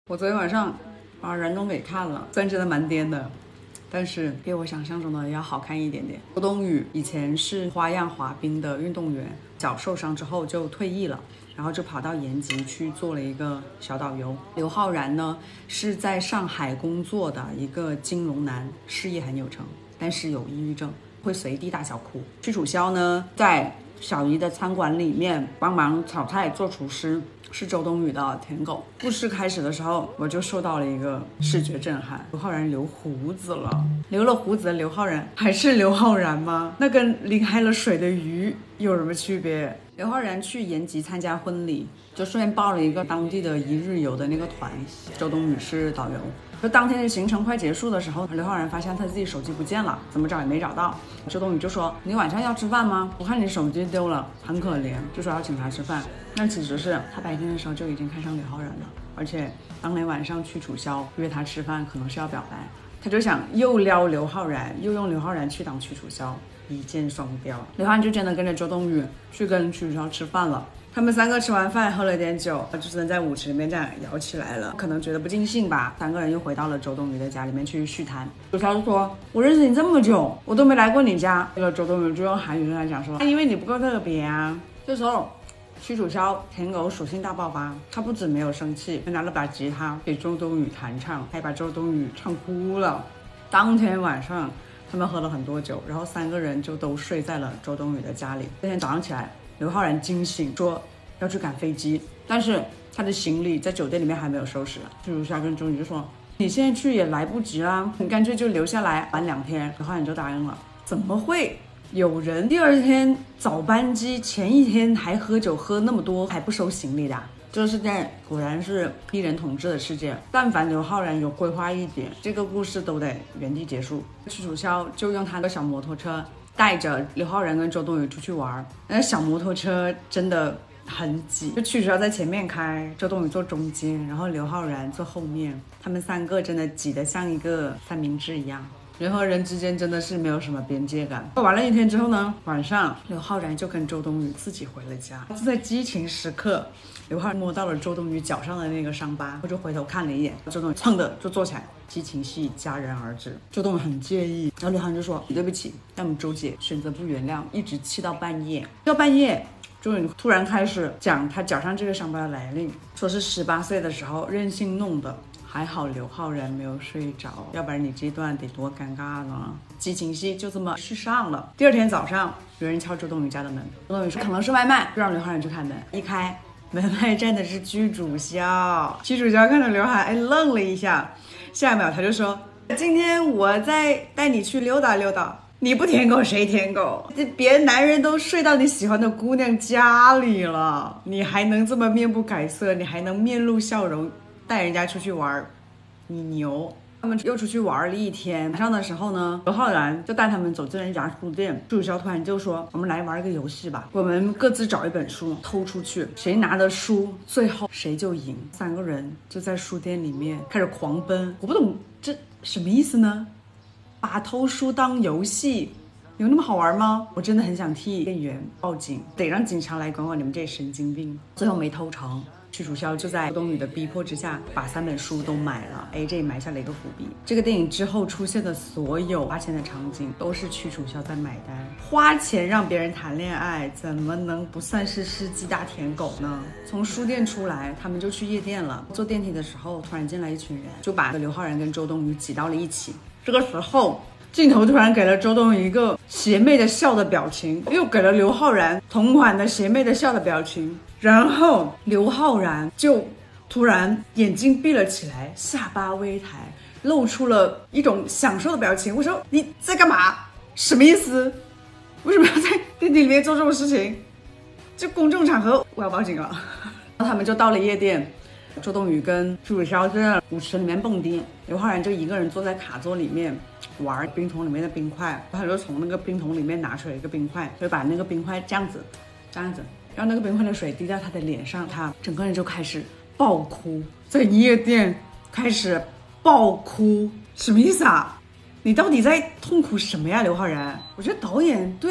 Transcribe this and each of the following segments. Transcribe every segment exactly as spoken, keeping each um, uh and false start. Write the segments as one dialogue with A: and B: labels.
A: 我昨天晚上把人都给看了，虽然真的蛮颠的，但是比我想象中的要好看一点点。周冬雨以前是花样滑冰的运动员，脚受伤之后就退役了，然后就跑到延吉去做了一个小导游。刘昊然呢是在上海工作的一个金融男，事业很有成，但是有抑郁症，会随地大小哭。屈楚萧呢在小姨的餐馆里面帮忙炒菜做厨师，是周冬雨的舔狗。故事开始的时候，我就受到了一个视觉震撼，刘昊然留胡子了，留了胡子的刘昊然还是刘昊然吗？那跟离开了水的鱼有什么区别？刘昊然去延吉参加婚礼，就顺便报了一个当地的一日游的那个团，周冬雨是导游。就当天的行程快结束的时候，刘昊然发现他自己手机不见了，怎么找也没找到。周冬雨就说：“你晚上要吃饭吗？我看你手机丢了，很可怜。”就说要请他吃饭。但其实是他白天的时候就已经看上刘昊然了，而且当天晚上去楚萧约他吃饭，可能是要表白。他就想又撩刘昊然，又用刘昊然去挡屈楚萧，一箭双雕。刘昊然就真的跟着周冬雨去跟屈楚萧吃饭了。他们三个吃完饭，喝了点酒，就真的在舞池里面这样摇起来了。可能觉得不尽兴吧，三个人又回到了周冬雨的家里面去续谈。楚萧就说：“我认识你这么久，我都没来过你家。”这个周冬雨就用韩语跟他讲说：“因为你不够特别啊。”这时候屈楚萧舔狗属性大爆发，他不止没有生气，还拿了把吉他给周冬雨弹唱，还把周冬雨唱哭了。当天晚上他们喝了很多酒，然后三个人就都睡在了周冬雨的家里。那天早上起来，刘昊然惊醒说要去赶飞机，但是他的行李在酒店里面还没有收拾。屈楚萧跟周冬雨就说：“你现在去也来不及啦，你干脆就留下来玩两天。”刘昊然就答应了。怎么会有人第二天早班机前一天还喝酒喝那么多还不收行李的？这个世界果然是一人统治的世界，但凡刘昊然有规划一点，这个故事都得原地结束。屈楚萧就用他的小摩托车带着刘昊然跟周冬雨出去玩，那小摩托车真的很挤，就屈楚萧在前面开，周冬雨坐中间，然后刘昊然坐后面，他们三个真的挤得像一个三明治一样。人和人之间真的是没有什么边界感。玩了一天之后呢，晚上刘昊然就跟周冬雨自己回了家。就在激情时刻，刘昊然摸到了周冬雨脚上的那个伤疤，我就回头看了一眼，周冬雨蹭的就坐起来，激情戏戛然而止。周冬雨很介意，然后刘昊然就说：“对不起，但我们周姐选择不原谅，一直气到半夜。”到半夜，周冬雨突然开始讲她脚上这个伤疤的来历，说是十八岁的时候任性弄的。还好刘昊然没有睡着，要不然你这段得多尴尬呢。激情戏就这么续上了。第二天早上，有人敲周冬雨家的门，周冬雨说可能是外卖，就让刘昊然去开门。一开门外站的是屈楚萧，屈楚萧看到刘昊然，哎，愣了一下，下一秒他就说：“今天我再带你去溜达溜达。”你不舔狗谁舔狗？这别的男人都睡到你喜欢的姑娘家里了，你还能这么面不改色，你还能面露笑容带人家出去玩，你牛。他们又出去玩了一天，晚上的时候呢，刘昊然就带他们走进了一家书店。屈楚萧突然就说：“我们来玩一个游戏吧，我们各自找一本书偷出去，谁拿的书最后谁就赢。”三个人就在书店里面开始狂奔。我不懂这什么意思呢？把偷书当游戏有那么好玩吗？我真的很想替店员报警，得让警察来管管你们这些神经病。最后没偷成，屈楚萧就在周冬雨的逼迫之下把三本书都买了。 A J 埋下了一个伏笔。这个电影之后出现的所有花钱的场景都是屈楚萧在买单，花钱让别人谈恋爱怎么能不算是世纪大舔狗呢？从书店出来，他们就去夜店了。坐电梯的时候突然进来一群人，就把刘昊然跟周冬雨挤到了一起。这个时候镜头突然给了周冬雨一个邪魅的笑的表情，又给了刘昊然同款的邪魅的笑的表情，然后刘昊然就突然眼睛闭了起来，下巴微抬，露出了一种享受的表情。我说你在干嘛？什么意思？为什么要在电梯里面做这种事情？这公众场合，我要报警了。然后他们就到了夜店，周冬雨跟屈楚萧在舞池里面蹦迪，刘昊然就一个人坐在卡座里面玩冰桶里面的冰块，他就从那个冰桶里面拿出来一个冰块，就把那个冰块这样子这样子让那个冰块的水滴到他的脸上，他整个人就开始爆哭，在夜店开始爆哭。什么意思啊？你到底在痛苦什么呀，刘昊然？我觉得导演对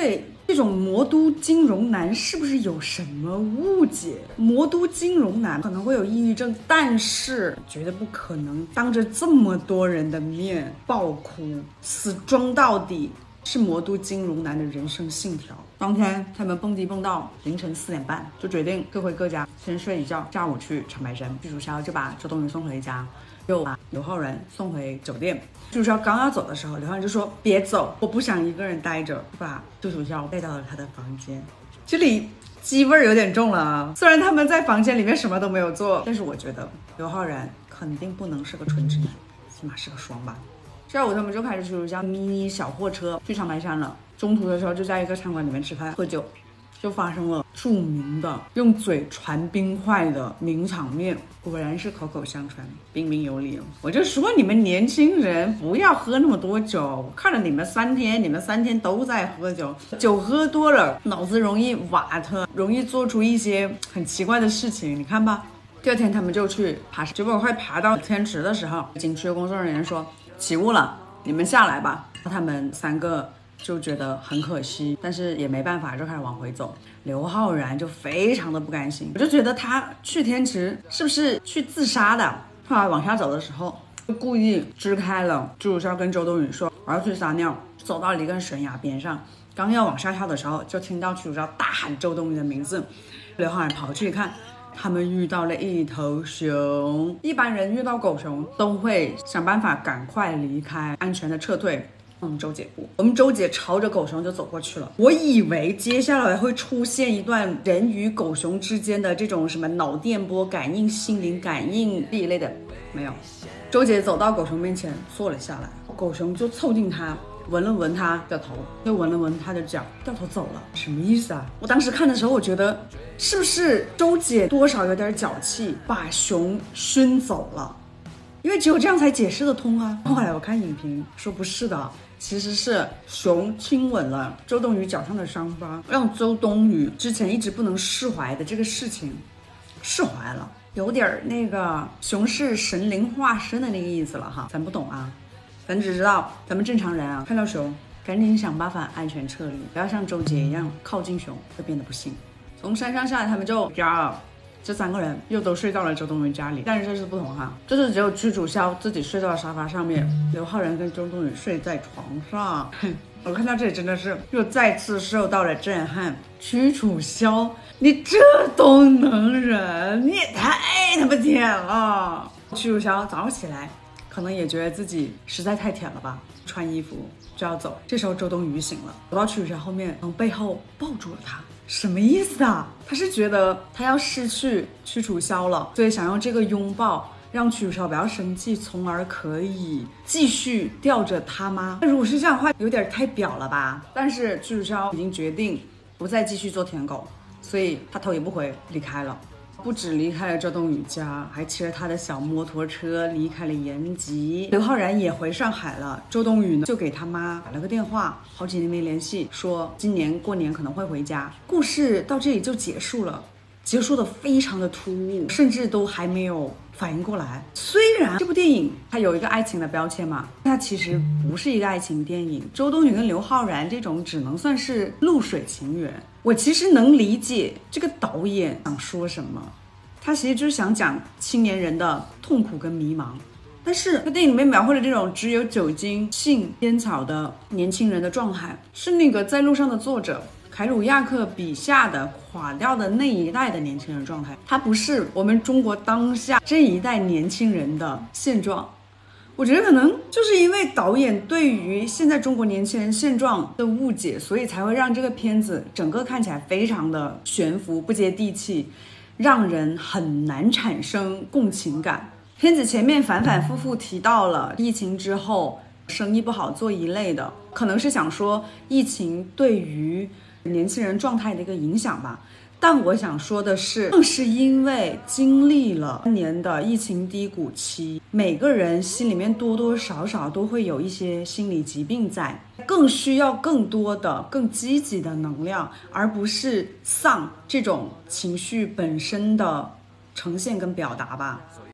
A: 这种魔都金融男是不是有什么误解？魔都金融男可能会有抑郁症，但是绝对不可能当着这么多人的面爆哭，死装到底，是魔都金融男的人生信条。当天他们蹦迪蹦到凌晨四点半，就决定各回各家，先睡一觉，下午去长白山。屈楚萧就把周冬雨送回家，又把刘昊然送回酒店。屈楚萧刚要走的时候，刘昊然就说别走，我不想一个人待着，就把屈楚萧带到了他的房间。这里鸡味儿有点重了啊！虽然他们在房间里面什么都没有做，但是我觉得刘昊然肯定不能是个纯直男，起码是个双吧。下午他们就开着屈楚萧迷你小货车去长白山了。中途的时候就在一个餐馆里面吃饭喝酒，就发生了著名的用嘴传冰块的名场面，果然是口口相传，彬彬有礼。我就说你们年轻人不要喝那么多酒，我看了你们三天，你们三天都在喝酒，酒喝多了脑子容易瓦特，容易做出一些很奇怪的事情，你看吧。第二天他们就去爬山，结果快爬到天池的时候，景区的工作人员说起雾了，你们下来吧。他们三个就觉得很可惜，但是也没办法，就开始往回走。刘昊然就非常的不甘心，我就觉得他去天池是不是去自杀的？后来往下走的时候，就故意支开了屈楚萧跟周冬雨说我要去撒尿，走到了一个悬崖边上，刚要往下跳的时候，就听到屈楚萧大喊周冬雨的名字。刘昊然跑去看，他们遇到了一头熊。一般人遇到狗熊都会想办法赶快离开，安全的撤退。嗯，周姐不，我们周姐朝着狗熊就走过去了。我以为接下来会出现一段人与狗熊之间的这种什么脑电波感应、心灵感应这一类的，没有。周姐走到狗熊面前坐了下来，狗熊就凑近她，闻了闻她的头，又闻了闻她的脚，掉头走了。什么意思啊？我当时看的时候，我觉得是不是周姐多少有点脚气，把熊熏走了？因为只有这样才解释得通啊。后来我看影评说不是的，其实是熊亲吻了周冬雨脚上的伤疤，让周冬雨之前一直不能释怀的这个事情释怀了，有点那个熊是神灵化身的那个意思了哈。咱不懂啊，咱只知道咱们正常人啊，看到熊赶紧想办法安全撤离，不要像周姐一样靠近熊会变得不幸。从山上下来，他们就家了。这三个人又都睡到了周冬雨家里，但是这次不同哈，这次只有屈楚萧自己睡到了沙发上面，刘昊然跟周冬雨睡在床上。我看到这里真的是又再次受到了震撼。屈楚萧，你这都能忍，你也太他妈甜了。屈楚萧早上起来，可能也觉得自己实在太甜了吧，穿衣服就要走。这时候周冬雨醒了，走到屈楚萧后面，从背后抱住了他。什么意思啊？他是觉得他要失去屈楚萧了，所以想用这个拥抱让屈楚萧不要生气，从而可以继续吊着他吗？那如果是这样的话，有点太表了吧？但是屈楚萧已经决定不再继续做舔狗，所以他头也不回离开了。不止离开了周冬雨家，还骑着他的小摩托车离开了延吉。刘昊然也回上海了，周冬雨呢就给他妈打了个电话，好几年没联系，说今年过年可能会回家。故事到这里就结束了，结束的非常的突兀，甚至都还没有反应过来。虽然这部电影它有一个爱情的标签嘛，它其实不是一个爱情电影。周冬雨跟刘昊然这种只能算是露水情缘。我其实能理解这个导演想说什么，他其实就是想讲青年人的痛苦跟迷茫。但是他电影里面描绘的这种只有酒精、性、烟草的年轻人的状态，是那个在路上的作者凯鲁亚克笔下的垮掉的那一代的年轻人状态，它不是我们中国当下这一代年轻人的现状。我觉得可能就是因为导演对于现在中国年轻人现状的误解，所以才会让这个片子整个看起来非常的悬浮不接地气，让人很难产生共情感。片子前面反反复复提到了疫情之后生意不好做一类的，可能是想说疫情对于年轻人状态的一个影响吧。但我想说的是，正是因为经历了三年的疫情低谷期，每个人心里面多多少少都会有一些心理疾病在，更需要更多的更积极的能量，而不是丧这种情绪本身的呈现跟表达吧。